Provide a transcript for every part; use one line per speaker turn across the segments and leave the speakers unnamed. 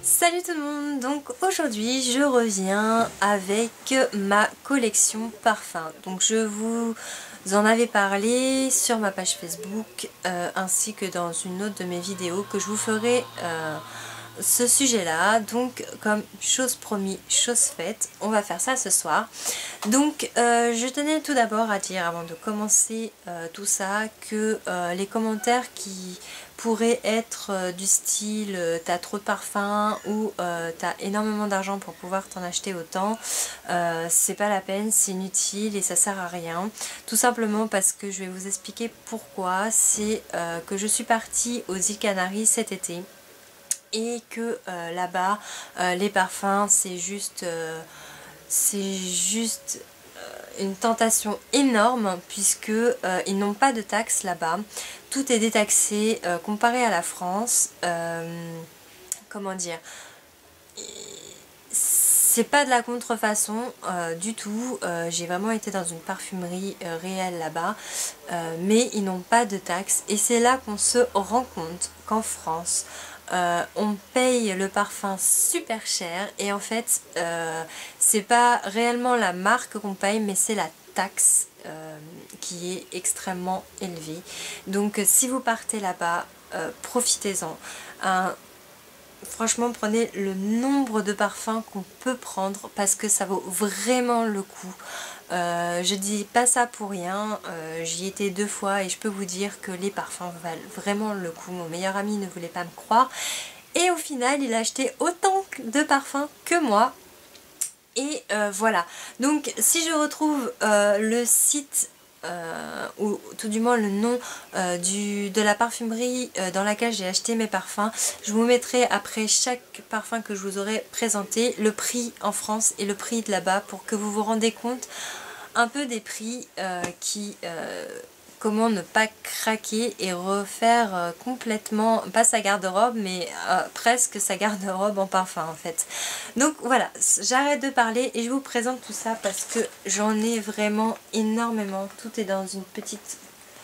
Salut tout le monde, donc aujourd'hui je reviens avec ma collection parfum. Donc je vous en avais parlé sur ma page Facebook ainsi que dans une autre de mes vidéos que je vous ferai ce sujet là. Donc comme chose promis, chose faite, on va faire ça ce soir. Donc je tenais tout d'abord à dire avant de commencer tout ça que les commentaires qui pourraient être du style t'as trop de parfum ou t'as énormément d'argent pour pouvoir t'en acheter autant, c'est pas la peine, c'est inutile et ça sert à rien. Tout simplement parce que je vais vous expliquer pourquoi. C'est que je suis partie aux îles Canaries cet été et que là-bas les parfums c'est juste une tentation énorme puisque ils n'ont pas de taxes là-bas. Tout est détaxé comparé à la France. Comment dire, c'est pas de la contrefaçon du tout. J'ai vraiment été dans une parfumerie réelle là-bas, mais ils n'ont pas de taxes et c'est là qu'on se rend compte qu'en France on paye le parfum super cher et en fait c'est pas réellement la marque qu'on paye mais c'est la taxe qui est extrêmement élevée. Donc si vous partez là-bas, profitez-en. Franchement, prenez le nombre de parfums qu'on peut prendre parce que ça vaut vraiment le coup. Je dis pas ça pour rien, j'y étais 2 fois et je peux vous dire que les parfums valent vraiment le coup. Mon meilleur ami ne voulait pas me croire et au final il a acheté autant de parfums que moi. Et voilà, donc si je retrouve le site ou tout du moins le nom de la parfumerie dans laquelle j'ai acheté mes parfums, je vous mettrai après chaque parfum que je vous aurai présenté le prix en France et le prix de là-bas pour que vous vous rendez compte un peu des prix comment ne pas craquer et refaire complètement, pas sa garde-robe, mais presque sa garde-robe en parfum en fait. Donc voilà, j'arrête de parler et je vous présente tout ça parce que j'en ai vraiment énormément. Tout est dans une petite...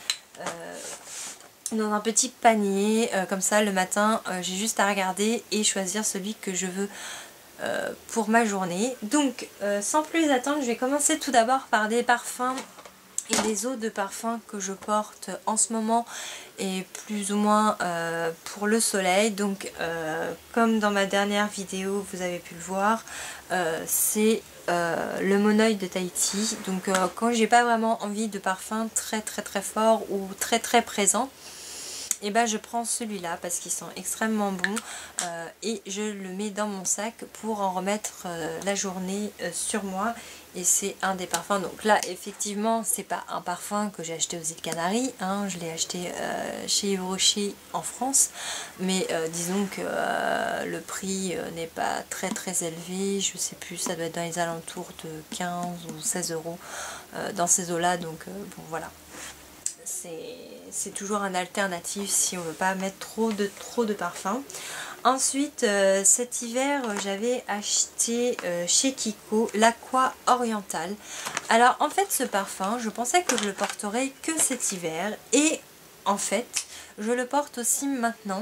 dans un petit panier, comme ça le matin j'ai juste à regarder et choisir celui que je veux pour ma journée. Donc sans plus attendre, je vais commencer tout d'abord par des parfums et les eaux de parfum que je porte en ce moment et plus ou moins pour le soleil. Donc comme dans ma dernière vidéo vous avez pu le voir, c'est le Monoï de Tahiti. Donc quand j'ai pas vraiment envie de parfum très fort ou très présent, et ben je prends celui-là parce qu'ils sont extrêmement bons et je le mets dans mon sac pour en remettre la journée sur moi. Et c'est un des parfums, donc là effectivement c'est pas un parfum que j'ai acheté aux îles Canaries, hein, je l'ai acheté chez Yves Rocher en France, mais disons que le prix n'est pas très élevé, je sais plus, ça doit être dans les alentours de 15 ou 16 euros dans ces eaux là, donc bon voilà. C'est toujours un alternatif si on veut pas mettre trop de parfum. Ensuite cet hiver j'avais acheté chez Kiko l'Aqua Oriental. Alors en fait ce parfum je pensais que je le porterais que cet hiver et en fait je le porte aussi maintenant.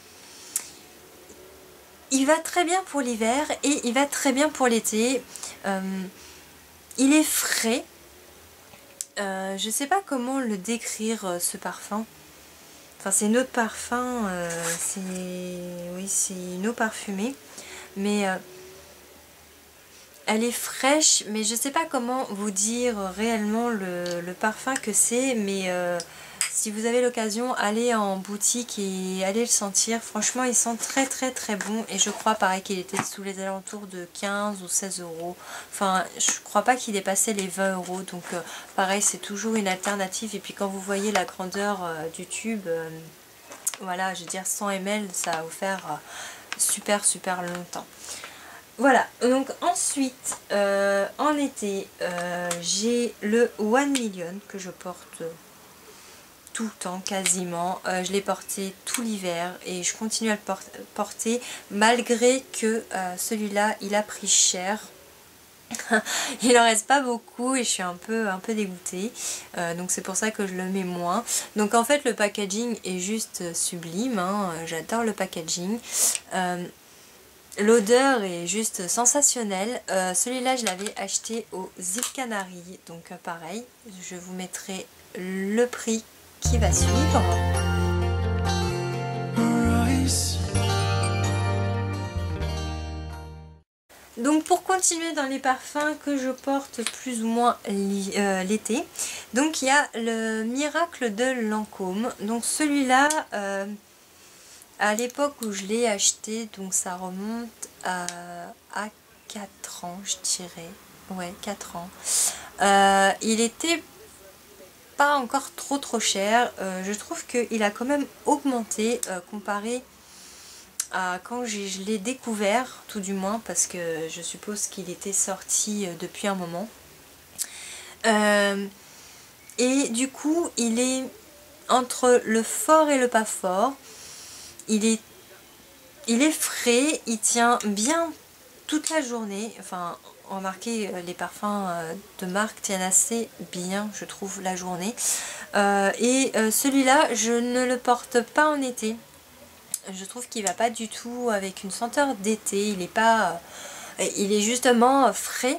Il va très bien pour l'hiver et il va très bien pour l'été. Il est frais. Je sais pas comment le décrire ce parfum. Enfin c'est une eau de parfum, oui c'est une eau parfumée, mais elle est fraîche, mais je sais pas comment vous dire réellement le parfum que c'est, mais si vous avez l'occasion, allez en boutique et allez le sentir. Franchement, il sent très bon et je crois pareil qu'il était sous les alentours de 15 ou 16 euros. Enfin, je crois pas qu'il dépassait les 20 euros. Donc pareil, c'est toujours une alternative. Et puis quand vous voyez la grandeur du tube, voilà, je veux dire 100 ml, ça va vous faire super longtemps. Voilà, donc ensuite, en été, j'ai le 1 Million que je porte tout le temps quasiment. Je l'ai porté tout l'hiver et je continue à le porter malgré que celui-là il a pris cher. Il en reste pas beaucoup et je suis un peu dégoûtée, donc c'est pour ça que je le mets moins. Donc en fait le packaging est juste sublime, hein. J'adore le packaging. L'odeur est juste sensationnelle. Celui-là, je l'avais acheté au Îles Canaries. Donc pareil, je vous mettrai le prix qui va suivre. Donc pour continuer dans les parfums que je porte plus ou moins l'été, donc il y a le Miracle de Lancôme. Donc celui-là, à l'époque où je l'ai acheté, donc ça remonte à 4 ans, je dirais. Ouais, 4 ans. Il était pas encore trop cher. Je trouve qu'il a quand même augmenté comparé à quand je l'ai découvert, tout du moins, parce que je suppose qu'il était sorti depuis un moment. Et du coup, il est entre le fort et le pas fort. Il est frais, il tient bien toute la journée. Enfin, remarquez, les parfums de marque tiennent assez bien, je trouve, la journée. Celui-là, je ne le porte pas en été. Je trouve qu'il va pas du tout avec une senteur d'été. Il est justement frais.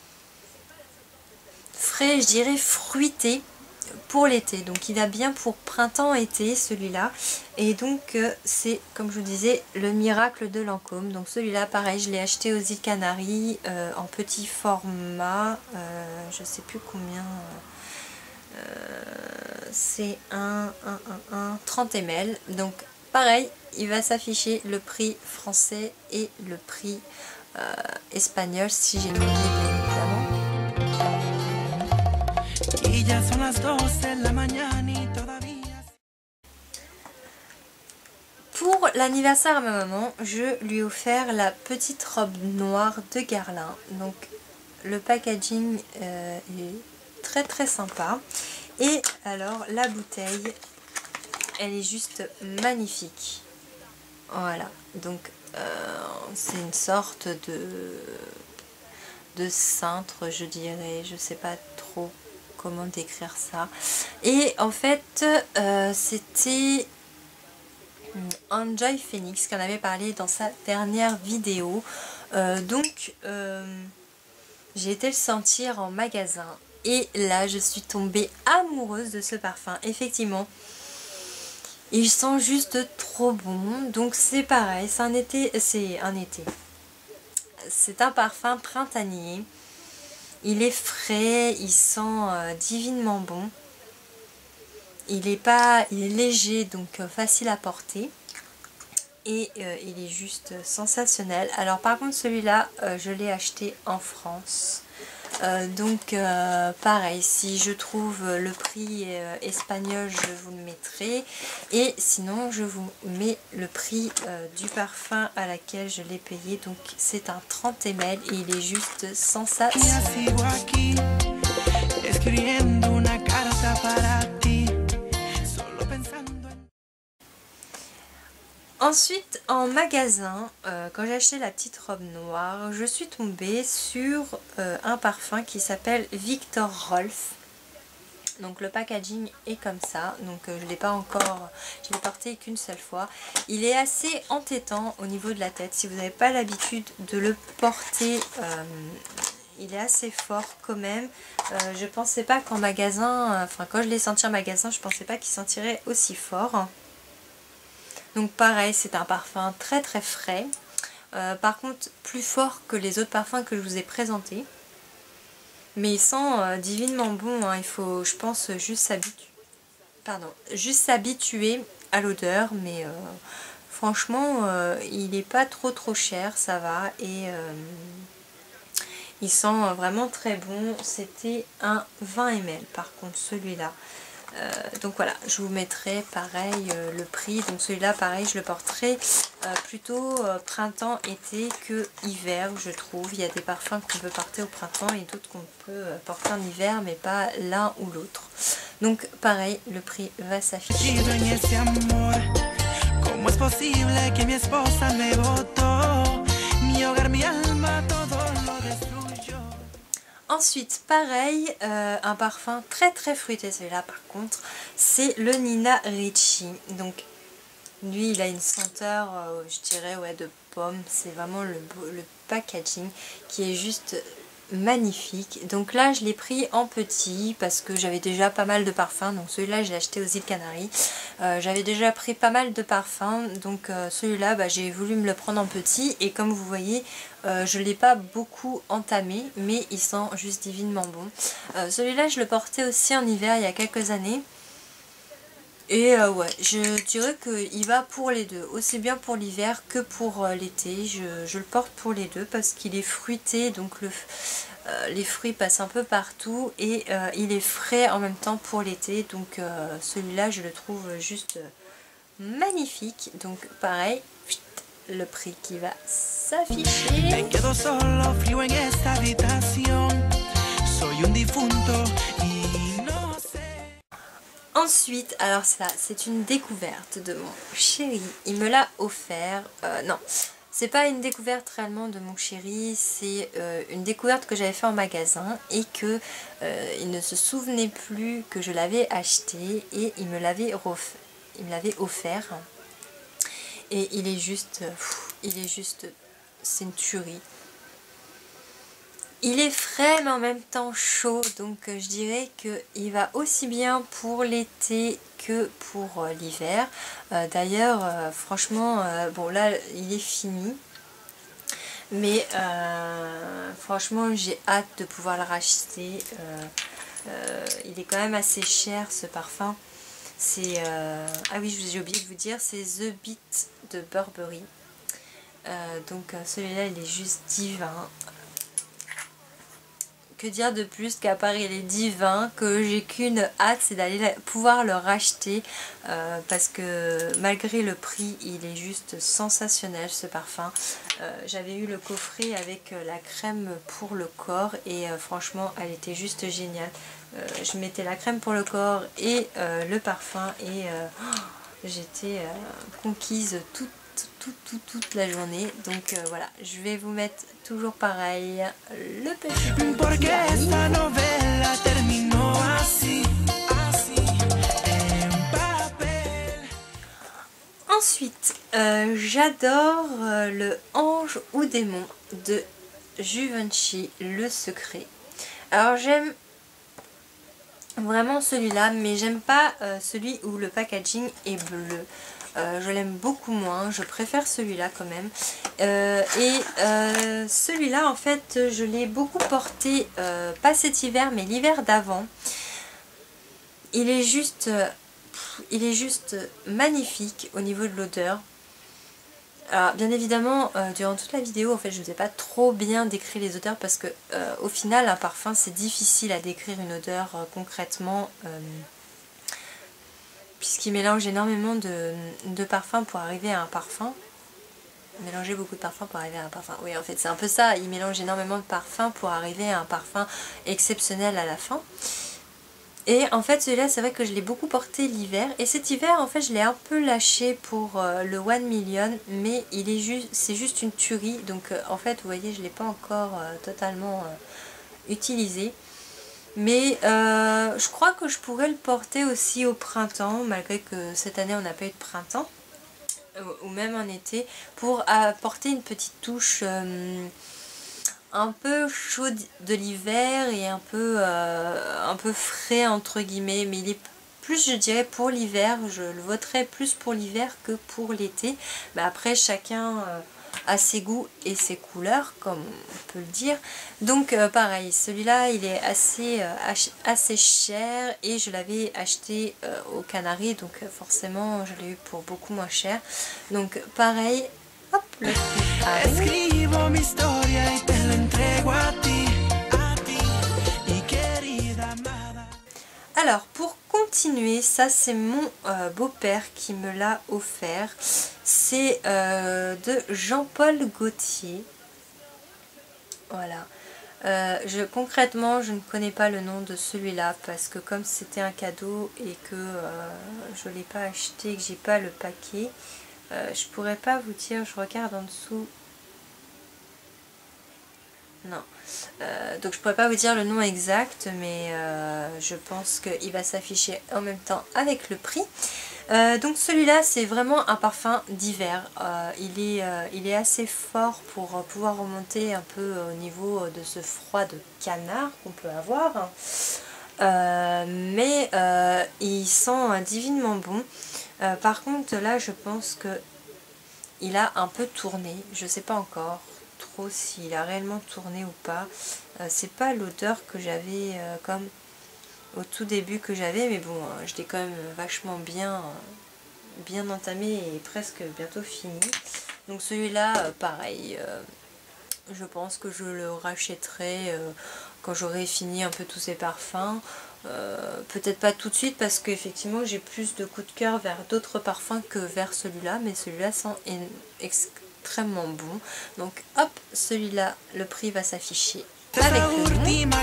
Frais, je dirais fruité pour l'été. Donc il a bien pour printemps-été celui-là. Et donc c'est, comme je vous disais, le Miracle de Lancôme. Donc celui-là, pareil, je l'ai acheté aux Îles Canaries en petit format. Je sais plus combien. C'est un 30 ml. Donc pareil, il va s'afficher le prix français et le prix espagnol si j'ai noté, bien évidemment. Pour l'anniversaire à ma maman, je lui ai offert la petite robe noire de Guerlain. Donc le packaging est très sympa. Et alors la bouteille, elle est juste magnifique. Voilà, donc c'est une sorte de cintre, je dirais, je sais pas trop comment décrire ça. Et en fait, c'était Enjoy Phoenix qui en avait parlé dans sa dernière vidéo. J'ai été le sentir en magasin et là je suis tombée amoureuse de ce parfum. Effectivement, il sent juste trop bon. Donc c'est pareil, c'est un été. C'est un parfum printanier. Il est frais, il sent divinement bon. Il est léger, donc facile à porter. Et il est juste sensationnel. Alors par contre celui-là, je l'ai acheté en France. Pareil, si je trouve le prix espagnol, je vous le mettrai. Et sinon, je vous mets le prix du parfum à laquelle je l'ai payé. Donc c'est un 30 ml et il est juste sensationnel. Ensuite, en magasin, quand j'ai acheté la petite robe noire, je suis tombée sur un parfum qui s'appelle Viktor Rolf. Donc le packaging est comme ça, donc je l'ai porté qu'une seule fois. Il est assez entêtant au niveau de la tête. Si vous n'avez pas l'habitude de le porter, il est assez fort quand même. Je pensais pas qu'en magasin, quand je l'ai senti en magasin, je pensais pas qu'il sentirait aussi fort. Donc pareil, c'est un parfum très frais. Par contre, plus fort que les autres parfums que je vous ai présentés. Mais il sent divinement bon. Hein. Il faut, je pense, juste s'habituer à l'odeur. Mais franchement, il n'est pas trop cher, ça va. Et il sent vraiment très bon. C'était un 20 ml par contre, celui-là. Donc voilà, je vous mettrai pareil le prix. Donc celui-là pareil, je le porterai plutôt printemps-été que hiver, je trouve. Il y a des parfums qu'on peut porter au printemps et d'autres qu'on peut porter en hiver, mais pas l'un ou l'autre. Donc pareil, le prix va s'afficher. Ensuite, pareil, un parfum très fruité, celui-là par contre, c'est le Nina Ricci. Donc, Lui il a une senteur je dirais ouais de pomme, c'est vraiment le packaging qui est juste magnifique. Donc là je l'ai pris en petit parce que j'avais déjà pas mal de parfums, donc celui-là je l'ai acheté aux îles Canaries. J'avais déjà pris pas mal de parfums, donc celui-là bah, j'ai voulu me le prendre en petit, et comme vous voyez je ne l'ai pas beaucoup entamé, mais il sent juste divinement bon. Celui-là je le portais aussi en hiver il y a quelques années. Et ouais, je dirais qu'il va pour les deux, aussi bien pour l'hiver que pour l'été. Je le porte pour les deux parce qu'il est fruité, donc les fruits passent un peu partout, et il est frais en même temps pour l'été. Donc celui-là je le trouve juste magnifique. Donc pareil, le prix qui va s'afficher. Ensuite, alors ça, c'est une découverte de mon chéri. Il me l'a offert. Non, c'est pas une découverte réellement de mon chéri. C'est une découverte que j'avais fait en magasin et que il ne se souvenait plus que je l'avais acheté, et il me l'avait offert. Et il est juste, c'est une tuerie. Il est frais mais en même temps chaud, donc je dirais qu'il va aussi bien pour l'été que pour l'hiver. D'ailleurs, franchement, bon là il est fini, mais franchement j'ai hâte de pouvoir le racheter. Il est quand même assez cher ce parfum. C'est ah oui, j'ai oublié de vous dire, c'est The Beat de Burberry. Donc celui-là il est juste divin. Que dire de plus qu'à part il est divin, que j'ai qu'une hâte, c'est d'aller pouvoir le racheter parce que malgré le prix il est juste sensationnel ce parfum. J'avais eu le coffret avec la crème pour le corps et franchement elle était juste géniale. Je mettais la crème pour le corps et le parfum, et j'étais conquise toute la journée. Donc voilà, je vais vous mettre toujours pareil le petit Ensuite j'adore le Ange ou Démon de Givenchy, le secret. Alors j'aime vraiment celui-là, mais j'aime pas celui où le packaging est bleu. Je l'aime beaucoup moins, je préfère celui-là quand même. Celui-là en fait je l'ai beaucoup porté, pas cet hiver mais l'hiver d'avant. Il est juste magnifique au niveau de l'odeur. Alors bien évidemment durant toute la vidéo en fait je ne vous ai pas trop bien décrit les odeurs parce que au final un parfum c'est difficile à décrire une odeur concrètement, puisqu'il mélange énormément de parfums pour arriver à un parfum. Mélanger beaucoup de parfums pour arriver à un parfum. Oui en fait c'est un peu ça, il mélange énormément de parfums pour arriver à un parfum exceptionnel à la fin. Et en fait celui-là c'est vrai que je l'ai beaucoup porté l'hiver, et cet hiver en fait je l'ai un peu lâché pour le 1 million, mais c'est juste une tuerie. Donc en fait vous voyez je ne l'ai pas encore totalement utilisé. Mais je crois que je pourrais le porter aussi au printemps, malgré que cette année on n'a pas eu de printemps, ou même en été, pour apporter une petite touche un peu chaude de l'hiver et un peu frais entre guillemets. Mais il est plus je dirais pour l'hiver, je le voterais plus pour l'hiver que pour l'été. Mais après chacun a ses goûts et ses couleurs comme on peut le dire. Donc pareil, celui-là il est assez cher et je l'avais acheté aux Canaries, donc forcément je l'ai eu pour beaucoup moins cher. Donc pareil, hop, le prix arrive. Alors pour continuer, ça c'est mon beau-père qui me l'a offert. C'est de Jean-Paul Gaultier. Voilà. Concrètement je ne connais pas le nom de celui-là parce que comme c'était un cadeau et que je ne l'ai pas acheté, que j'ai pas le paquet, je pourrais pas vous dire. Je regarde en dessous. Non. Donc je pourrais pas vous dire le nom exact, mais je pense qu'il va s'afficher en même temps avec le prix. Donc celui-là c'est vraiment un parfum d'hiver, il est assez fort pour pouvoir remonter un peu au niveau de ce froid de canard qu'on peut avoir, mais il sent divinement bon. Par contre là je pense que il a un peu tourné, je sais pas encore trop s'il a réellement tourné ou pas, c'est pas l'odeur que j'avais comme au tout début que j'avais, mais bon, je l'ai quand même vachement bien entamé et presque bientôt fini. Donc celui-là, pareil, je pense que je le rachèterai quand j'aurai fini un peu tous ces parfums. Peut-être pas tout de suite parce qu'effectivement j'ai plus de coup de cœur vers d'autres parfums que vers celui-là, mais celui-là sent extrêmement bon. Donc hop, celui-là, le prix va s'afficher avec le nom.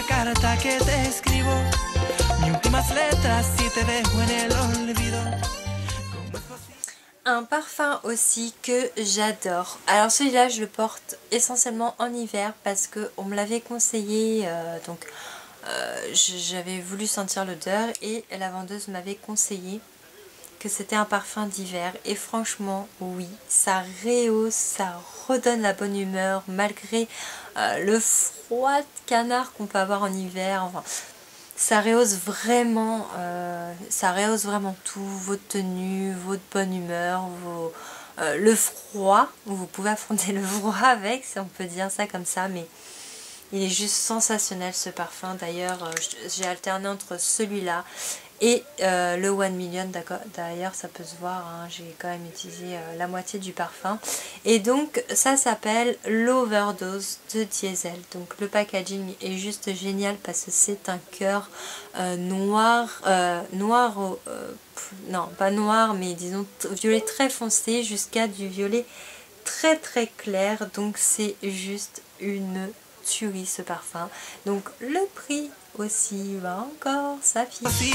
Un parfum aussi que j'adore. Alors celui-là je le porte essentiellement en hiver parce que on me l'avait conseillé, donc j'avais voulu sentir l'odeur et la vendeuse m'avait conseillé que c'était un parfum d'hiver et franchement oui, ça rehausse, ça redonne la bonne humeur malgré le froid de canard qu'on peut avoir en hiver. Enfin, ça rehausse vraiment tout, votre tenue, votre bonne humeur, le froid, vous pouvez affronter le froid avec, si on peut dire ça comme ça, mais il est juste sensationnel ce parfum. D'ailleurs, j'ai alterné entre celui-là et le 1 Million, d'ailleurs ça peut se voir, hein, j'ai quand même utilisé la moitié du parfum. Et donc ça s'appelle l'Overdose de Diesel. Donc le packaging est juste génial parce que c'est un cœur noir, non pas noir mais disons violet très foncé jusqu'à du violet très très clair. Donc c'est juste une tuerie ce parfum. Donc le prix aussi va encore s'afficher.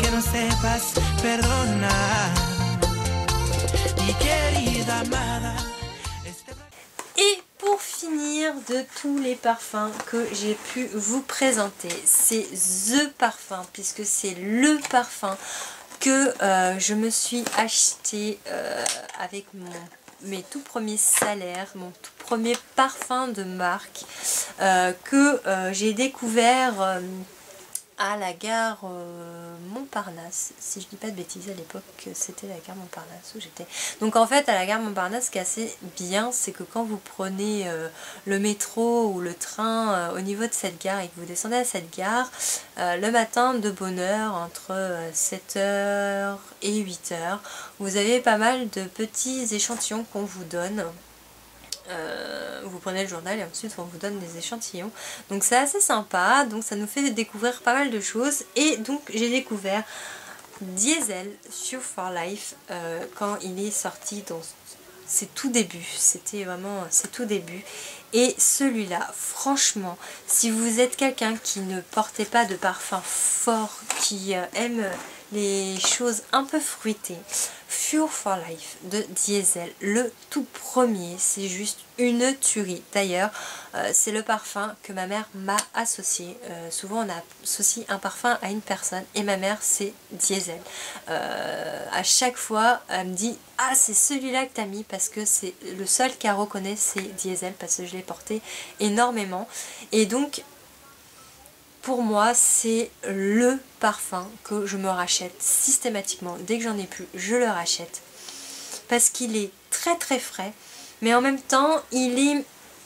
Et pour finir de tous les parfums que j'ai pu vous présenter, c'est The Parfum, puisque c'est le parfum que je me suis acheté avec mes tout premiers salaires, mon tout premier parfum de marque que j'ai découvert à la gare Montparnasse, si je dis pas de bêtises. À l'époque c'était la gare Montparnasse où j'étais. Donc en fait à la gare Montparnasse, ce qui est assez bien, c'est que quand vous prenez le métro ou le train au niveau de cette gare et que vous descendez à cette gare le matin de bonne heure entre 7h et 8h, vous avez pas mal de petits échantillons qu'on vous donne. Vous prenez le journal et ensuite on vous donne des échantillons, donc c'est assez sympa, donc ça nous fait découvrir pas mal de choses. Et donc j'ai découvert Diesel Fuel for Life quand il est sorti dans ses tout débuts, c'était vraiment ses tout débuts. Et celui-là, franchement, si vous êtes quelqu'un qui ne portait pas de parfum fort, qui aime les choses un peu fruitées, Fuel for Life de Diesel, le tout premier, c'est juste une tuerie. D'ailleurs, c'est le parfum que ma mère m'a associé. Souvent on associe un parfum à une personne et ma mère c'est Diesel. À chaque fois elle me dit « Ah, c'est celui-là que t'as mis » parce que c'est le seul qu'elle reconnaît, c'est Diesel, parce que je l'ai porté énormément. Et donc pour moi c'est le parfum que je me rachète systématiquement. Dès que j'en ai plus, je le rachète parce qu'il est très très frais, mais en même temps il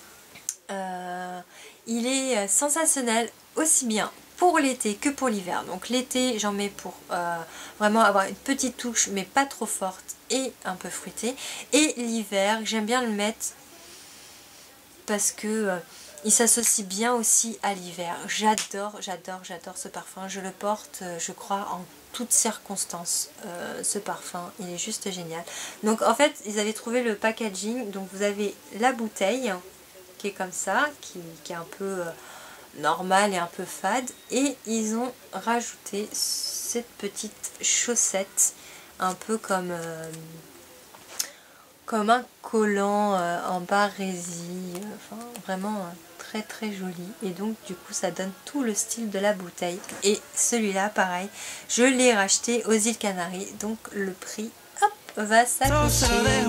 est sensationnel aussi bien pour l'été que pour l'hiver. Donc l'été j'en mets pour vraiment avoir une petite touche mais pas trop forte et un peu fruitée, et l'hiver j'aime bien le mettre parce que il s'associe bien aussi à l'hiver. J'adore ce parfum. Je le porte, je crois, en toutes circonstances. Ce parfum, il est juste génial. Donc en fait, ils avaient trouvé le packaging. Donc vous avez la bouteille qui est comme ça, qui est un peu normale et un peu fade. Et ils ont rajouté cette petite chaussette, un peu comme un collant en barésie, enfin vraiment très très joli et donc du coup ça donne tout le style de la bouteille. Et celui-là pareil, je l'ai racheté aux îles Canaries, donc le prix hop va s'afficher.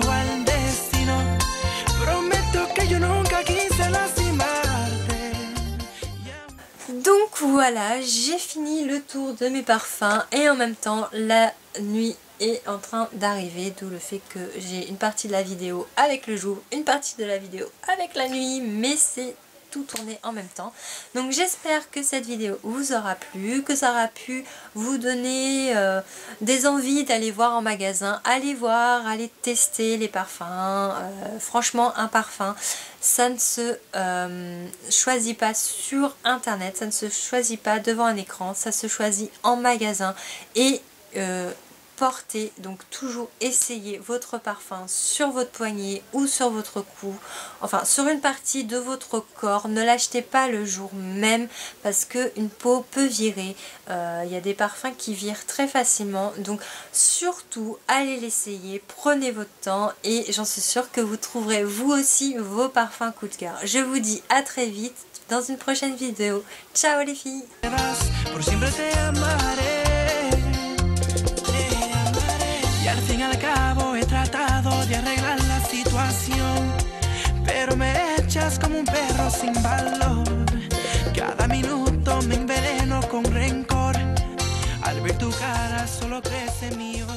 Donc voilà, j'ai fini le tour de mes parfums et en même temps la nuit est en train d'arriver, d'où le fait que j'ai une partie de la vidéo avec le jour, une partie de la vidéo avec la nuit, mais c'est tout tourné en même temps. Donc j'espère que cette vidéo vous aura plu, que ça aura pu vous donner des envies d'aller voir en magasin, aller voir, aller tester les parfums. Franchement, un parfum, ça ne se choisit pas sur internet, ça ne se choisit pas devant un écran, ça se choisit en magasin et portez, donc toujours essayez votre parfum sur votre poignet ou sur votre cou, enfin sur une partie de votre corps. Ne l'achetez pas le jour même parce que une peau peut virer. Il y a des parfums qui virent très facilement, donc surtout allez l'essayer, prenez votre temps et j'en suis sûre que vous trouverez vous aussi vos parfums coup de cœur. Je vous dis à très vite dans une prochaine vidéo. Ciao les filles.
Al fin y al cabo he tratado de arreglar la situación, pero me echas como un perro sin valor. Cada minuto me enveneno con rencor. Al ver tu cara solo crece mi